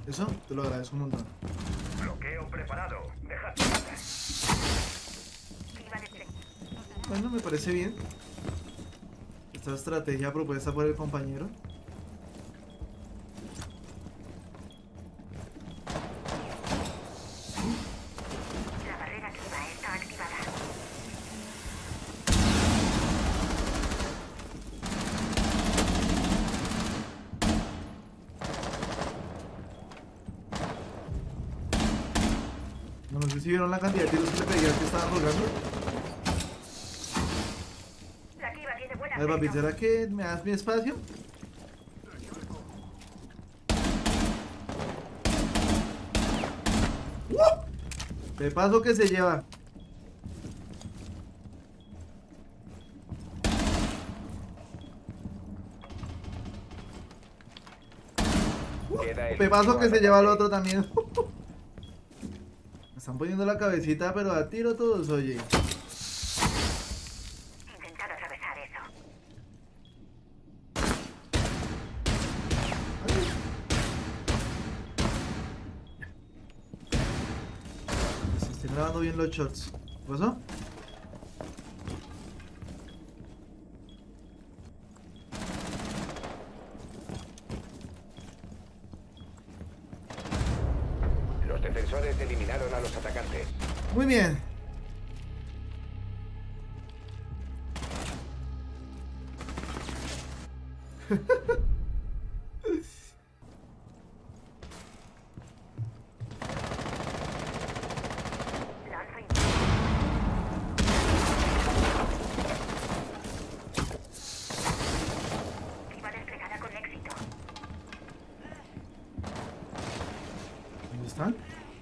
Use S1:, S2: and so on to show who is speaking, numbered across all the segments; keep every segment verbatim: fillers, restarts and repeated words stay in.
S1: Eso te lo agradezco un montón.
S2: Bloqueo preparado. Dejad.
S1: Bueno, me parece bien esta estrategia propuesta por el compañero.
S3: La barrera activa está activada.
S1: No, no sé si vieron la cantidad de tiros que le pegué al que estaba colgando.
S3: La Kiva tiene buena
S1: A ver, papi, ¿será que me das mi espacio? ¡Uh! Pepazo que se lleva.
S2: Queda el
S1: Pepazo
S2: último
S1: que se lleva al
S2: atacante.
S1: otro también. Me están poniendo la cabecita, pero a tiro todos, oye.
S3: Intentad atravesar eso.
S1: Se están grabando bien los shots. ¿Qué pasó?
S2: Los defensores eliminaron a los atacantes.
S1: Muy bien.
S3: Lanza in- Kiva desplegada con éxito.
S1: ¿Dónde están?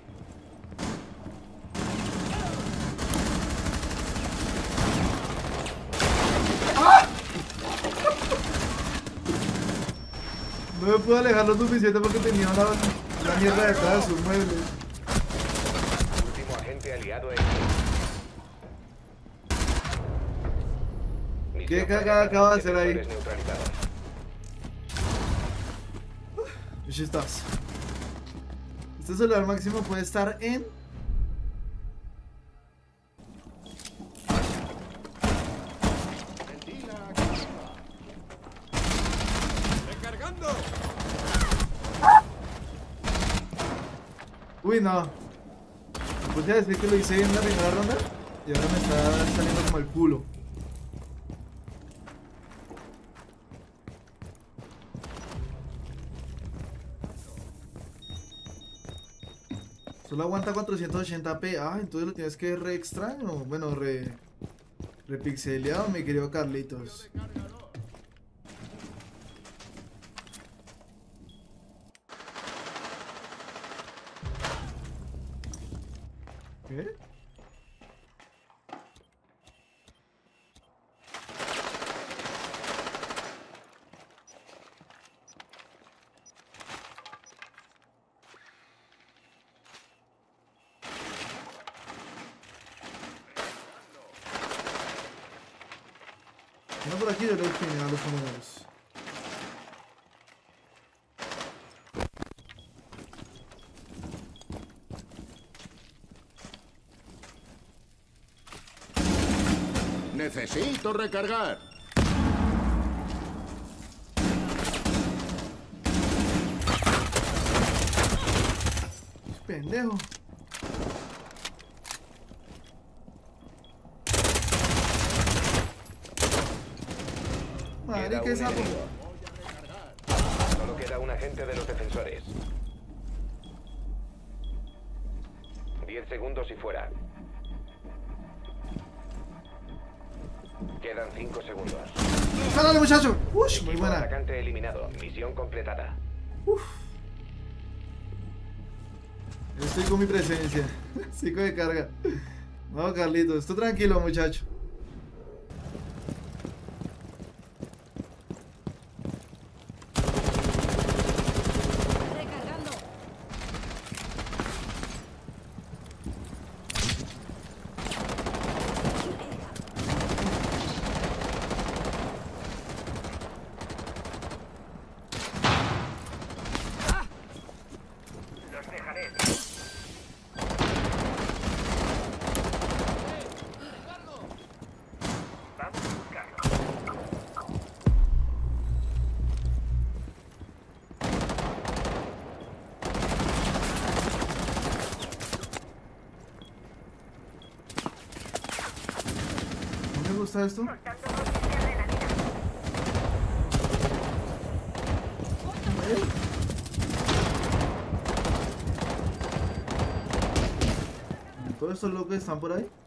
S1: No me pude alejar lo suficiente porque tenía una, una mierda detrás de sus muebles.
S2: Último agente aliado en.
S1: ¿Qué
S2: Misión
S1: cagada
S2: fracasada,
S1: acaba de hacer ahí?
S2: defensores neutralizados.
S1: Aquí estás. Este celular máximo puede estar en...
S4: ¡Recargando!
S1: Uy, no. Me puse a decir que lo hice bien en la primera ronda y ahora me está saliendo como el culo. Solo aguanta cuatrocientos ochenta p. Ah, entonces lo tienes que ver re extraño. Bueno, re... repixeleado, mi querido Carlitos. ¿Qué? No, por aquí yo le escribí a los números.
S4: Necesito recargar.
S1: Pendejo. Madre,
S2: Queda
S1: que
S2: un
S1: sapo.
S2: enemigo. Solo queda un agente de los defensores. Diez segundos y fuera. Quedan cinco segundos.
S1: ¡Sálale, muchacho! ¡Ush! Muy
S2: Equipo
S1: buena.
S2: atacante eliminado. Misión completada.
S1: Estoy con mi presencia. Cinco de carga. No, Carlitos, tú tranquilo, muchacho.
S5: Recargando.
S1: gusta esto.
S3: Contando dosis de adrenalina.
S1: Todos estos locos están por ahí.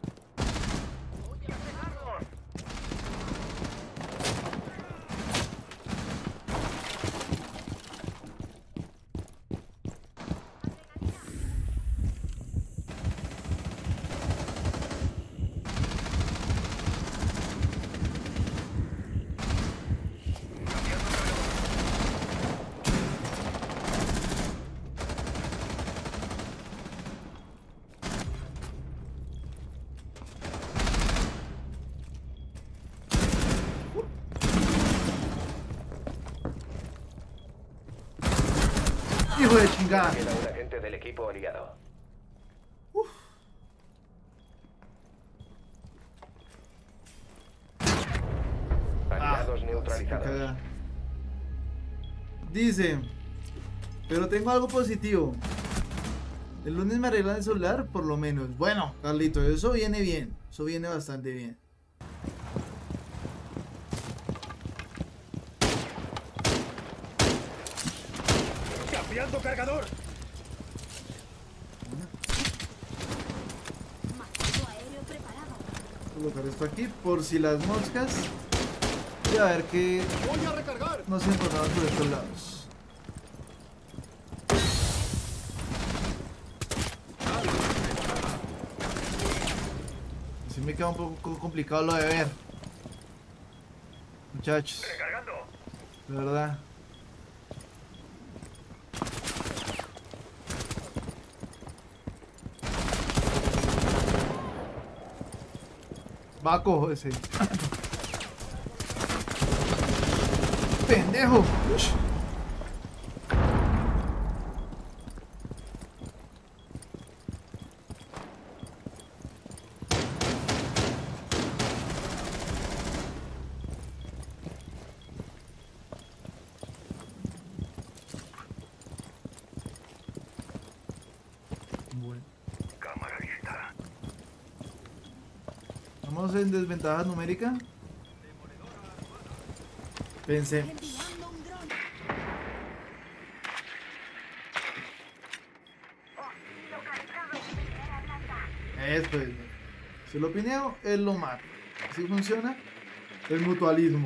S1: Hijo de chingada.
S2: Queda un agente del equipo aliado.
S1: Uf.
S2: Aliados
S1: Qué
S2: neutralizados.
S1: cagada. Dice, pero tengo algo positivo. El lunes me arreglan el celular, por lo menos. Bueno, Carlito, eso viene bien. Eso viene bastante bien.
S4: ¡Cambiando cargador!
S5: Marcado aéreo preparado.
S1: Colocar esto aquí por si las moscas. Y a ver qué
S4: ¡Voy a recargar!
S1: nos encontramos por estos lados. Así me queda un poco complicado lo de ver. Muchachos.
S2: Recargando.
S1: De verdad. Baco ese. Pendejo. Ush. Bueno.
S2: Cámara lista.
S1: Vamos en desventaja numérica. Pensé.
S5: Enviando un dron.
S3: Localizado. Primera blanca.
S1: Esto es. Si lo pineo, él lo mata. Así funciona el mutualismo.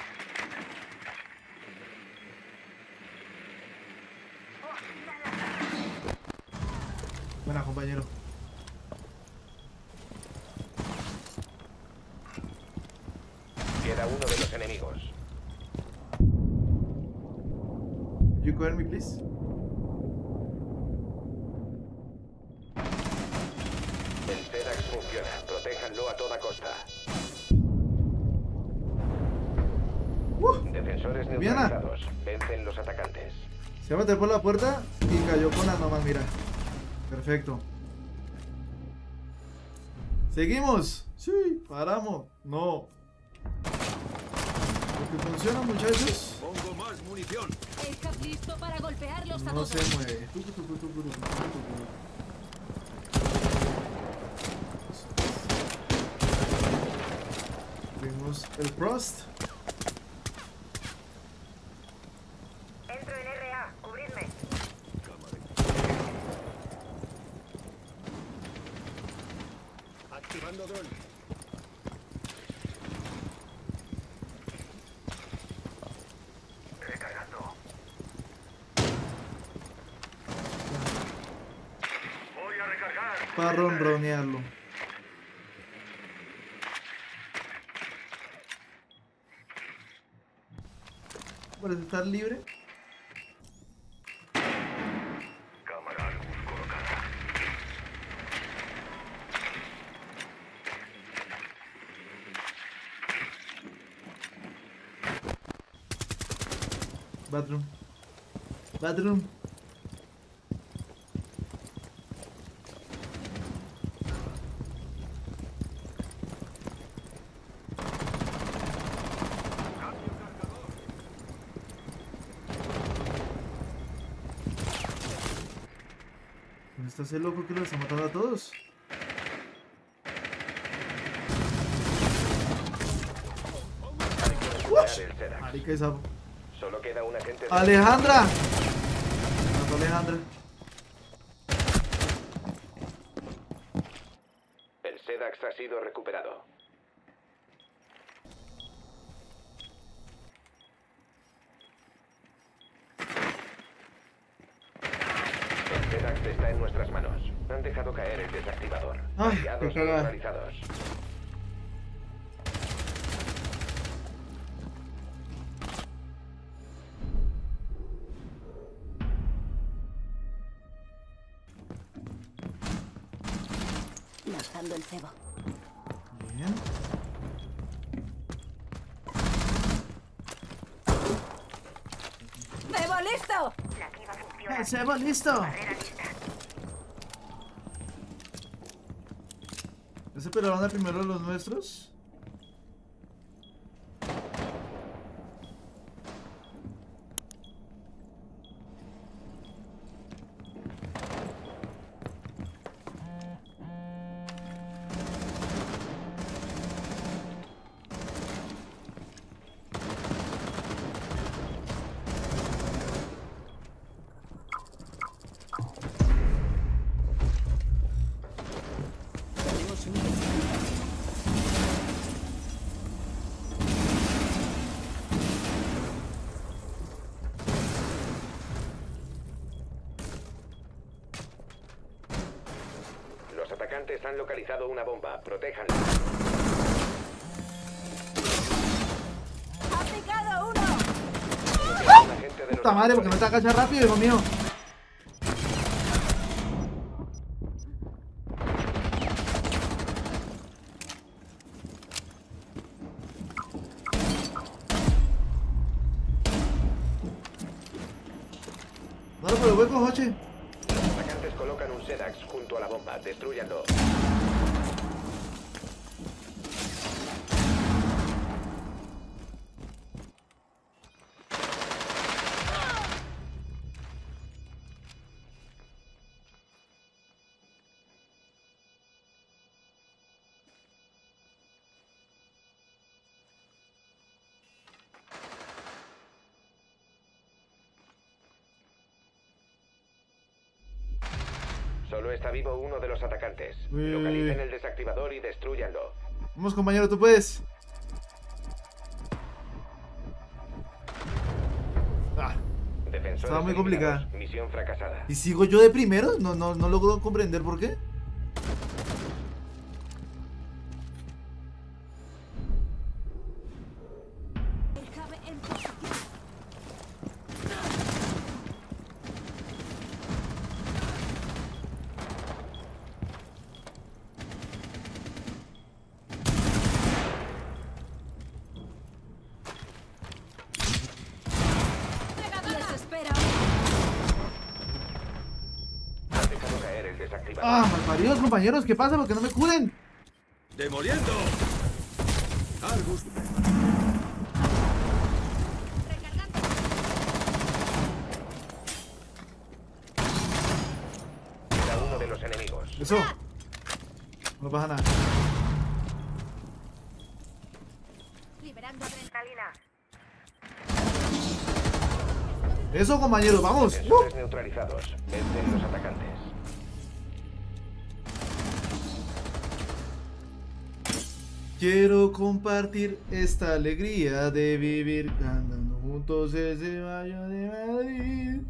S1: Buena, compañero.
S2: Queda uno de los enemigos.
S1: You cover me, please.
S2: El T-Dax funciona. Protéjanlo a toda costa.
S1: Uh,
S2: Defensores
S1: Viana.
S2: neutralizados. Vencen los atacantes.
S1: se va a meter por la puerta y cayó con las nomás, mira. Perfecto. ¿Seguimos? Sí, paramos. No. Lo que funciona, muchachos,
S4: Pongo más munición.
S5: ¿Estás listo para golpearlos a
S1: no
S5: todos?
S1: se mueve. Tucu, tucu, tucu, tucu, tucu, tucu. Vimos el Frost.
S3: Entro en R A. Cubridme.
S4: Activando dron.
S2: Recargando. Voy a recargar.
S1: Para ronronearlo. Parece estar libre.
S2: Cámara luz colocada.
S1: Bathroom. Bathroom. ¿Dónde está ese loco que lo está matando a todos? Marica esa.
S2: Solo queda un agente de...
S1: ¡Alejandra! Mató a Alejandra.
S2: El SEDAX ha sido recuperado. El SEDAX está en nuestras manos. Han dejado caer el desactivador.
S1: Ay,
S2: Aliados
S1: qué cagada.
S2: neutralizados.
S5: Lanzando el cebo.
S1: Bien.
S5: ¡Cebo listo!
S3: La criba funciona.
S1: ¡El cebo listo!
S3: Barrera lista.
S1: ¿Ya se pelaron al primero de los nuestros?
S2: Los atacantes han localizado una bomba. Protéjanla.
S5: ¡Ha picado uno!
S2: Un agente de los
S1: Puta madre, porque no te agachas rápido, hijo mío. Dale por el hueco, Joche.
S2: Los atacantes colocan un SEDAX junto a la bomba. Destrúyanlo. Solo está vivo uno de los atacantes.
S1: Uy.
S2: Localicen el desactivador y destrúyanlo.
S1: Vamos, compañero, tú puedes. Ah,
S2: Defensores
S1: Estaba muy
S2: eliminados.
S1: complicada.
S2: Misión fracasada.
S1: ¿y sigo yo de primero? No, no, no logro comprender por qué.
S5: El cabe en posición. Les espera.
S2: Han dejado caer el desactivador.
S1: Ah, malparidos, compañeros, ¿qué pasa? ¿Por qué no me curen?
S4: ¡Demoliendo! Argus.
S2: Queda uno de los enemigos.
S1: Eso. No pasa nada.
S5: Liberando adrenalina.
S3: Adrenalina.
S1: Eso, compañeros, vamos.
S2: Defensores
S1: Uh.
S2: neutralizados. Vencen los atacantes.
S1: Quiero compartir esta alegría de vivir cantando juntos ese baño de Madrid.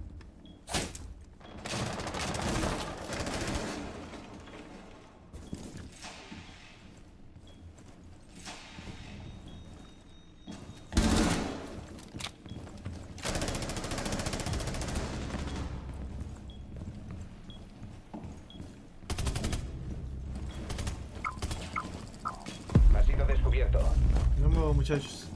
S2: Ha sido descubierto.
S1: No me muevo, muchachos.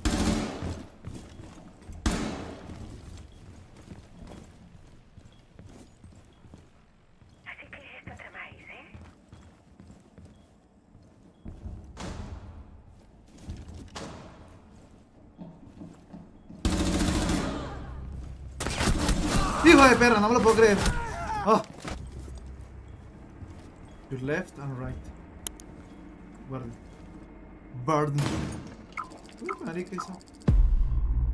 S3: Así que esto tramáis, ¿eh?
S1: Hijo de perra, no me lo puedo creer. Oh. Your left and right. Guarda. Burden. Uh, marica, eso.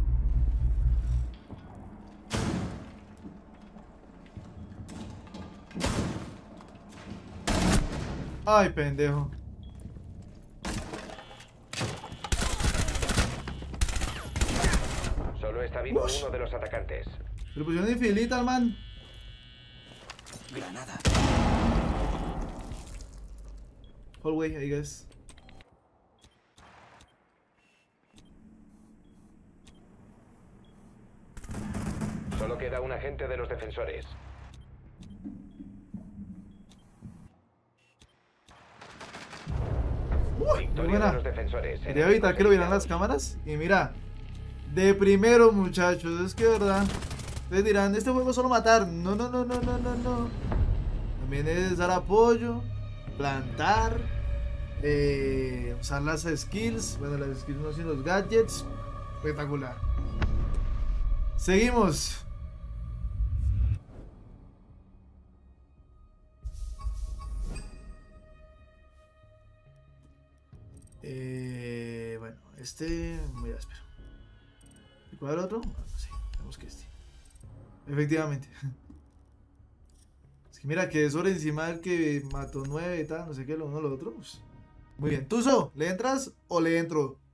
S1: Ay, pendejo.
S2: Solo está vivo
S1: Ush.
S2: uno de los atacantes.
S1: Se le pusieron infilita al man.
S4: Granada.
S1: Hallway, I guess.
S2: Solo queda un agente de los defensores.
S1: Uy, muy
S2: Victoria
S1: buena.
S2: de los defensores.
S1: Quería evitar que lo vieran las cámaras. Y mira, de primero, muchachos. Es que verdad. Ustedes dirán, este juego es solo matar. No, no, no, no, no, no, no. También es dar apoyo, plantar, eh, usar las skills. Bueno, las skills no, sino los gadgets. Espectacular. Seguimos. Eh, bueno, este muy áspero. ¿Y cuál era el otro? Bueno, sí, vemos que este. Efectivamente. Es que mira que sobre encima del que mató nueve y tal, no sé qué, lo uno lo otro. Pues. Muy bien. Tuzo, ¿le entras o le entro?